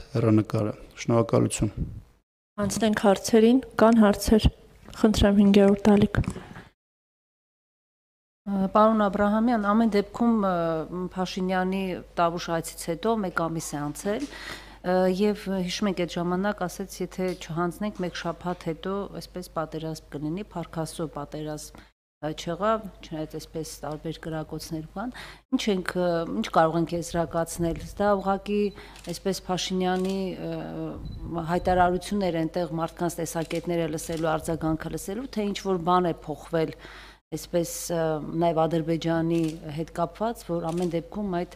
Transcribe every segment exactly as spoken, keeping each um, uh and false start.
հեռանկարը։ Շնորհակալություն։ Անցնենք հարցերին, կան հարցեր։ Խնդրեմ հինգերորդ Ալիք։ Պարոն Աբրահամյան, ամեն դեպքում Փաշինյանի Տավուշ այցից հետո մեկ ամիս է անցել եւ հիշում եք այդ ժամանակ ասեց, եթե չհանձնենք մեկ շաբաթ հետո այսպես պատերազմ կլինի, Փարքաստո պատերազմ չեղավ, չնայած այսպես տարբեր գրակոչներ կան։ Ինչ ենք, ինչ կարող ենք եզրակացնել։ Դա ուղղակի այսպես Փաշինյանի հայտարարություններ այնտեղ մարդկանց տեսակետները լսելու, արձագանքը լսելու, թե ինչ որ բան է փոխվել այսպես նաև Ադրբեջանի հետ կապված, որ ամեն դեպքում այդ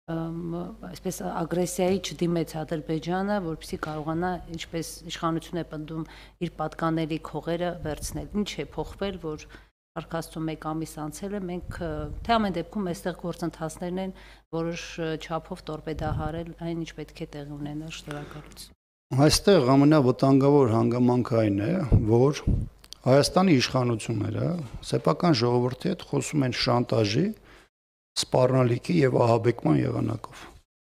այսպես ագրեսիայի չդիմեց Ադրբեջանը, որպեսզի կարողանա ինչպես իշխանություն է պնդում իր պատկանելի քողերը վերցնել։ Ինչ է փոխվել, որ Փարքաստո մեկ ամիս անցել է, մենք թե ամեն դեպքում այստեղ գործընթացներն են որոշ չափով տորպեդահարել այն, ինչ պետք է տեղի ունենա։ Շնորհակալություն։ Այստեղ ամենավտանգավոր հանգամանքը այն է, որ Հայաստանի իշխանությունները սեփական ժողովրդի հետ խոսում են շանտաժի, սպառնալիքի եւ ահաբեկման եղանակով։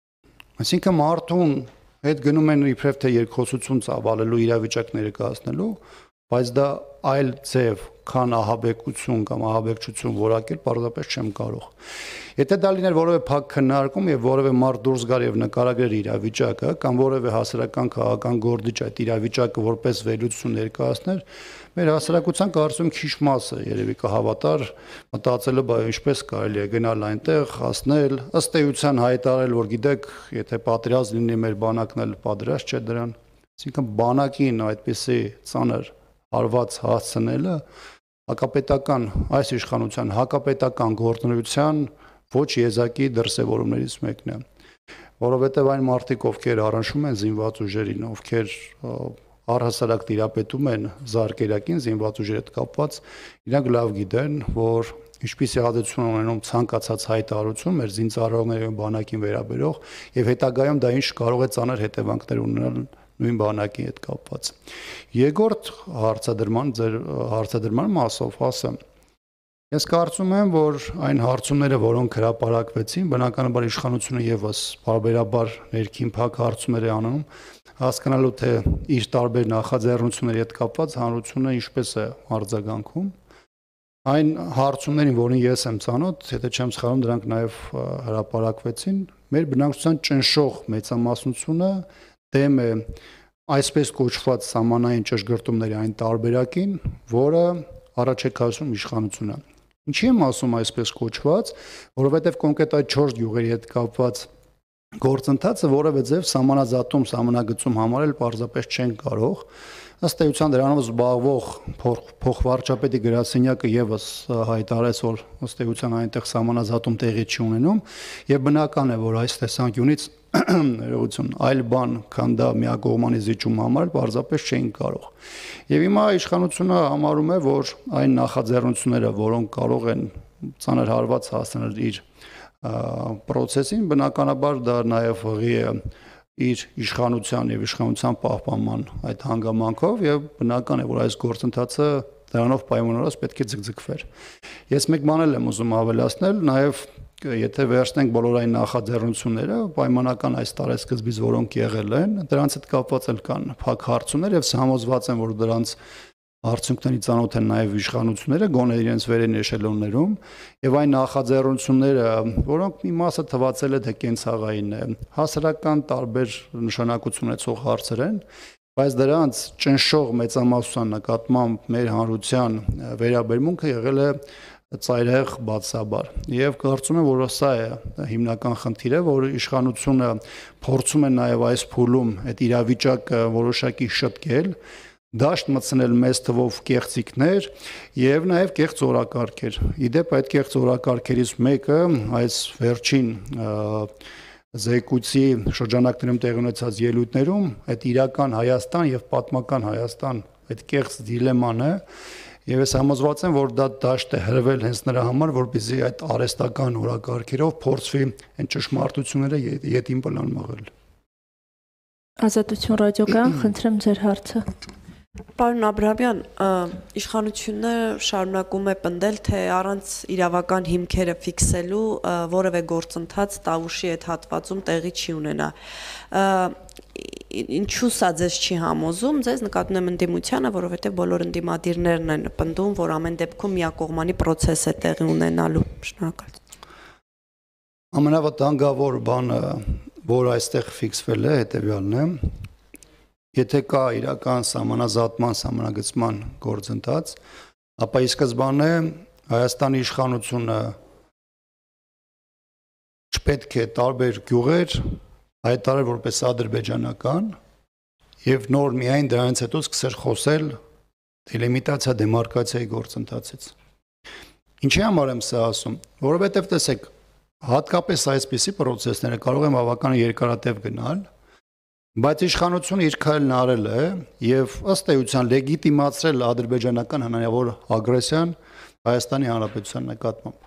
Այսինքն մարդուն հետ գնում են իբրև թե երկխոսություն ծավալելու իրավիճակ ներկայացնելու, բայց դա այլ ձև, քան ահաբեկություն կամ ահաբեկչություն որակել պարզապես չեմ կարող։ Եթե դա լիներ որևէ փակ քննարկում եւ որևէ մարդ դուրս գար եւ նկարագրեր իրավիճակը կամ որևէ հասարակական քաղաքական գործիչ այդ իրավիճակը որպես վերլուծություն ներկայացներ, մեր հասարակության կարծում քիչ մասը երևի կհավատար, մտածելը բայ ինչպես կարելի է գնալ այնտեղ, հասնել, ըստ էության հայտարարել, որ գիտեք, եթե պատերազմ լինի մեր բանակն էլ պատրաստ չէ դրան։ Այսինքն բանակին այդպիսի ծանր հարված հասցնելը հակապետական այս իշխանության հակապետական գործունեության ոչ եզակի դրսևորումներից մեկն է, որովհետև այն մարդիկ, ովքեր առնչվում են զինված ուժերին, ովքեր առհասարակ տիրապետում են զարկերակին զինված ուժերի հետ կապված, իրանք լավ գիտեն, որ ինչպիսի ազդեցություն ունենում ցանկացած հայտարարություն մեր զինծառայողների բանակին վերաբերող եւ հետագայում դա ինչ կարող է ծանր հետևանքներ ունենալ նույն բանակի հետ կապված։ Երկրորդ հարցադրման ձեր հարցադրման մասով ասեմ, ես կարծում եմ, որ այն հարցումները, որոնք հրապարակվեցին, բնականաբար իշխանությունը եւս բարբերաբար ներքին փակ հարցումներ է անում, հասկանալու թե իր տարբեր նախաձեռնությունների հետ կապված հանրությունը ինչպես է արձագանքում։ Այն հարցումներին, որին ես եմ ծանոթ, եթե չեմ սխալվում, դրանք նաեւ հրապարակվեցին, մեր բնակչության ճնշող մեծամասնությունը դեմ է այսպես կոչված սահմանային ճշգրտումների այն տարբերակին, որը առաջ է քաշում իշխանությունը։ Ինչի եմ ասում այսպես կոչված, որովհետև կոնկրետ այդ չորս գյուղերի հետ կապված գործընթացը որևէ ձև սահմանազատում, սահմանագծում համարել պարզապես չեն կարող։ Ըստ էության դրանով զբաղվող փոխվարչապետի գրասենյակը եւս հայտարարեց, որ ըստ էության այնտեղ սահմանազատում տեղի չի ունենում, եւ բնական է, որ այս տեսանկյունից ներողություն, այլ բան, քան դա միակողմանի զիջում համարել, պարզապես չէին կարող։ Եվ հիմա իշխանությունը համարում է, որ այն նախաձեռնությունները, որոնք կարող են ծանր հարված հասնել իր process-ին, բնականաբար դա նաև հղի է իր իշխանության եւ իշխանության պահպանման այդ հանգամանքով եւ բնական է, որ այս գործընթացը դրանով պայմանավորված պետք է ձգձգվեր։ Ես մեկ բան եմ ուզում ավելացնել, նաեւ եթե վերցնենք բոլոր այն նախաձեռնությունները, պայմանական այս տարեսկզբից որոնք եղել են, դրանց հետ կապված էլ կան փակ հարցումներ եւ համոզված են, որ դրանց արդյունքների ծանոթ են նաև իշխանությունները, գոնե իրենց վերին էշելոններում, եւ այն նախաձեռնությունները, որոնք մի մասը թվացել է թե կենցաղային է, հասարակական տարբեր նշանակություն ունեցող հարցեր են, բայց դրանց ճնշող մեծամասնության նկատմամբ մեր հանրության վերաբերմունքը եղել է ծայրահեղ բացաբար եւ կարծում եմ, որ սա է հիմնական խնդիրը, որ իշխանությունը փորձում է նաև այս փուլում այդ իրավիճակը որոշակի շտկել, դաշտ մտցնել մեծ թվով կեղծիքներ եւ նաև կեղծ օրակարգեր։ Իդեպ այդ կեղծ օրակարգերից մեկը այս վերջին զեկույցի շրջանակներում տեղի ունեցած ելույթներում այդ իրական Հայաստան եւ պատմական Հայաստան այդ կեղծ դիլեման է եւ ես համոզված եմ, որ դա դաշտ է հրվել հենց նրա համար, որպեսզի այդ արհեստական օրակարգերով փորձվի այն ճշմարտությունները ետին պլան մղել։ Ազատություն ռադիոկայան, խնդրեմ ձեր հարցը։ Պարոն Աբրահամյան, իշխանությունը շարունակում է պնդել, թե առանց իրավական հիմքերը ֆիքսելու որևէ գործընթաց Տավուշի այդ հատվածում տեղի չի ունենա։ ինչու սա ձեզ չի համոզում, ձեզ նկատում եմ ընդդիմությանը, որովհետև բոլոր ընդդիմադիրներն են պնդում, որ ամեն դեպքում միակողմանի process է տեղի ունենալու։ Շնորհակալություն։ Ամենավտանգավոր բանը, որ այստեղ ֆիքսվել է, հետևյալն է, եթե կա իրական սահմանազատման, սահմանագծման գործընթաց, ապա ի սկզբանե Հայաստանի իշխանությունը չպետք է տարբեր գյուղեր հայտարարել որպես ադրբեջանական եւ նոր միայն դրանից հետո սկսել խոսել դելիմիտացիա դեմարկացիայի գործընթացից։ Ինչի համար եմ սա ասում, որովհետեւ տեսեք, հատկապես այսպիսի process-ները կարող են բավական երկարատև գնալ, բայց իշխանությունը իր քայլն արել է եւ ըստ էության լեգիտիմացրել ադրբեջանական հնարավոր ագրեսիան Հայաստանի Հանրապետության նկատմամբ։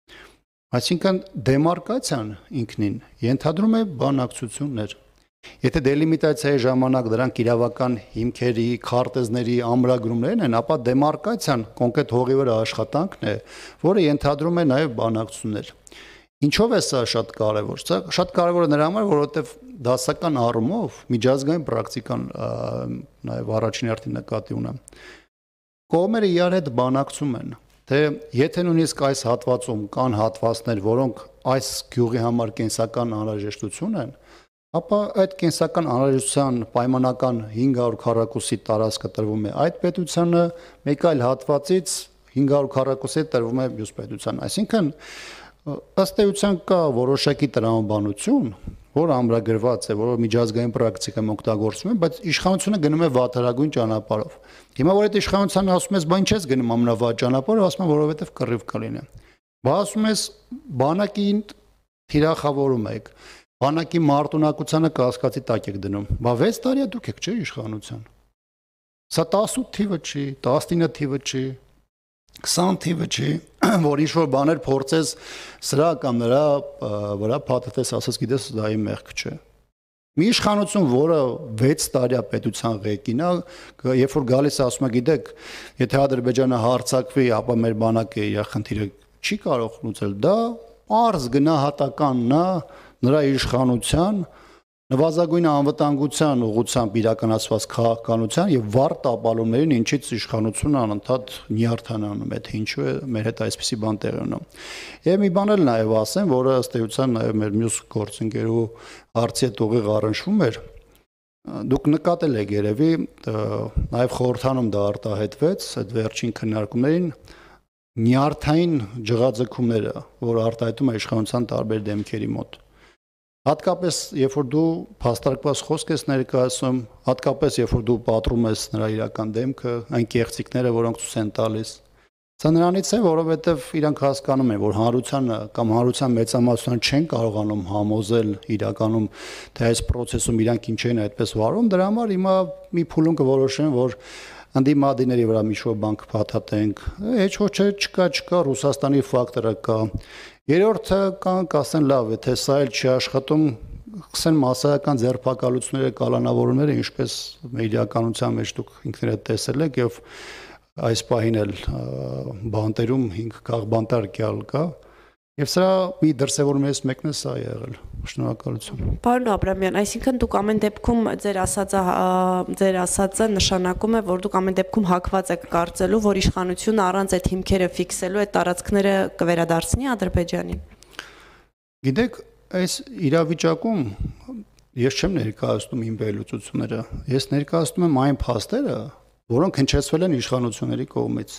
Այսինքն դեմարկացիան ինքնին ենթադրում է բանակցություններ։ Եթե դելիմիտացիայի ժամանակ դրանք իրավական հիմքերի, քարտեզների, ամրագրումներն են, ապա դեմարկացիան կոնկրետ հողի վրա աշխատանքն է, որը ենթադրում է նաև բանակցություններ։ Ինչով է սա շատ կարևոր։ Սա շատ կարևոր է նրա համար, որովհետև դասական առումով միջազգային պրակտիկան նաև առաջին հերթին նկատի ունեմ։ Կողմերը իրար հետ բանակցում են, թե եթե նույնիսկ այս հատվածում կան հատվածներ, որոնք այս գյուղի համար կենսական անհրաժեշտություն են, ապա այդ կենսական անհրաժեշտության պայմանական հինգ հարյուր քառակուսի տարածքը տրվում է այդ պետությանը, մեկ այլ հատվածից հինգ հարյուր քառակուսի տրվում է մյուս պետության։ Այսինքն ըստ էության կա որոշակի տրամաբանություն, որ ամրագրված է, որ միջազգային պրակտիկայում օգտագործվում է, բայց իշխանությունը գնում է վատարագույն ճանապարհով։ Հիմա որ այդ իշխանությանը ասում ես, բա ինչ ես գնում ամենավատ ճանապարհով, ասում են, որովհետև կռիվ կլինի։ Բա ասում ես, բանակին թիրախավորում եք, բանակի մարտունակությանը կասկածի տակ եք դնում։ Բա վեց տարի է դուք եք, չէ՞ իշխանության։ Սա տասութ թիվը չի, տասնինը թիվը չի, քսան թիվը չի, որ ինչ-որ բաներ փորձես սրա կամ նրա վրա փաթեթես ասես գիտես դա իմ մեղք չէ։ Մի իշխանություն, որը վեց տարի պետության ղեկին է, երբ որ գալիս ասում է, գիտեք, եթե Ադրբեջանը հարձակվի, ապա մեր բանակը իր խնդիրը չի կարող լուծել, դա պարզ գնահատականն է նրա իշխանության նվազագույն անվտանգության ուղղությամբ իրականացված քաղաքականության եւ վառ տապալումներին, ինչից իշխանությունը անընդհատ նյարդանանում է, թե ինչու է մեր հետ այսպիսի բան տեղի ունենում։ Եվ մի բան էլ նաեւ ասեմ, որը ըստ էության նաեւ մեր մյուս գործընկերու հարցի հետ ուղիղ առնչվում էր, դուք նկատել եք երևի, նաեւ խորհրդանում դա արտահայտվեց այդ վերջին քննարկումներին նյարդային ջղաձգումները, որ արտահայտում է իշխանության տարբեր դեմքերի մոտ։ Հատկապես երբ որ դու փաստարկված խոսք ես ներկայացնում, հատկապես երբ որ դու պատռում ես նրա իրական դեմքը, այն կեղծիքները, որոնք ցույց են տալիս։ Սա նրանից է, որովհետև իրանք հասկանում են, որ հանրությանը կամ հանրության մեծամասնությունը չեն կարողանում համոզել իրականում, թե այս process-ում իրանք ինչ են այդպես վարում, դրա համար հիմա մի փուլում կորոշեն, որ ընդդիմադիրների վրա մի-շո բան կփաթաթենք, հեչ ոչ չէ, չկա, չկա, Ռուսաստանի ֆակտորը կա։ Երրորդը կան կասեն լավ, եթե սա էլ չի աշխատում, կսեն մասսայական ձերբակալությունները, կալանավորումները, ինչպես իրականության մեջ դուք ինքներդ տեսել եք եւ այս պահին էլ բանտերում հինգ քաղբանտար կյալ կա եւ սրա մի դրսեւորումից մեկն է սա եղել։ Շնորհակալություն։ Պարոն Աբրամյան, այսինքն դուք ամեն դեպքում ձեր ասածը ձեր ասածը նշանակում է, որ դուք ամեն դեպքում հակված եք կարծելու, որ իշխանությունը առանց այդ հիմքերը ֆիքսելու այդ տարածքները կվերադարձնի Ադրբեջանին։ Գիտեք, այս իրավիճակում ես չեմ ներկայացնում իմ վերլուծությունները, ես ներկայացնում եմ այն փաստերը, որոնք հնչեցվել են իշխանությունների կողմից։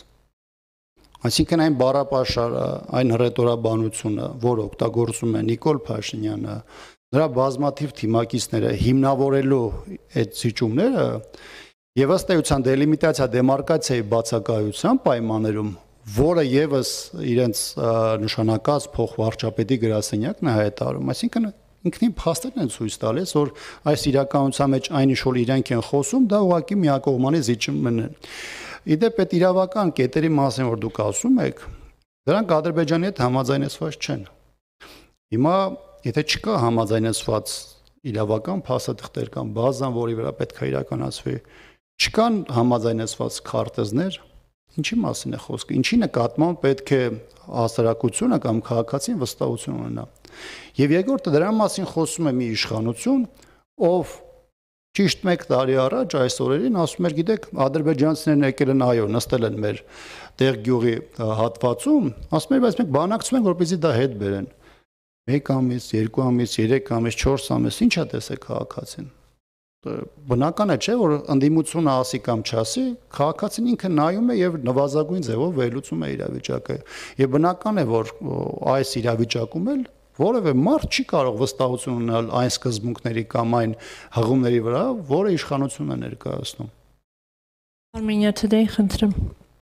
Այսինքն այն բառապաշարը, այն հռետորաբանությունը, որ օգտագործում է Նիկոլ Փաշինյանը, նրա բազմաթիվ թիմակիցները հիմնավորելու այդ զիջումները եւ ըստ էության դելիմիտացիա դեմարկացիայի բացակայության պայմաններում, որը եւս իրենց նշանակած փոխվարչապետի գրասենյակն է հայտարարում, այսինքն ինքնին փաստերն են ցույց տալիս, որ այս իրականության մեջ այն ինչ որ իրենք են խոսում, դա ուղղակի միակողմանի զիջումն է։ Իդեպ այդ իրավական կետերի մասին որ դուք ասում եք, դրանք Ադրբեջանի հետ համաձայնեցված չեն։ Հիմա եթե չկա համաձայնեցված իրավական փաստաթղթեր կամ բազան, որի վրա պետք է իրականացվի, չկան համաձայնեցված քարտեզներ, ինչի մասին է խոսքը, ինչի նկատմամբ պետք է հասարակությունը կամ քաղաքացին վստահություն ունենա։ Եվ երկրորդը դրա մասին խոսում է մի իշխանություն, ով ճիշտ մեկ տարի առաջ այս օրերին ասում էր, գիտեք, ադրբեջանցիներն եկել են, այո, նստել են մեր տեղ գյուղի հատվածում, ասում էր, բայց մենք բանակցում ենք, որպեսզի դա հետ բերեն։ մեկ ամիս, երկու ամիս, երեք ամիս, չորս ամիս, ի՞նչ է տեսել քաղաքացին։ Բնական է, չէ, որ ընդդիմությունը ասի կամ չասի, քաղաքացին ինքը նայում է եւ նվազագույն ձևով վերլուծում է իրավիճակը։ Եվ բնական է, որ այս իրավիճակում էլ որևէ մարդ չի կարող վստահություն ունենալ այն սկզբունքների կամ այն հղումների վրա, որը իշխանությունը ներկայացնում։ Armenia Today, խնդրեմ։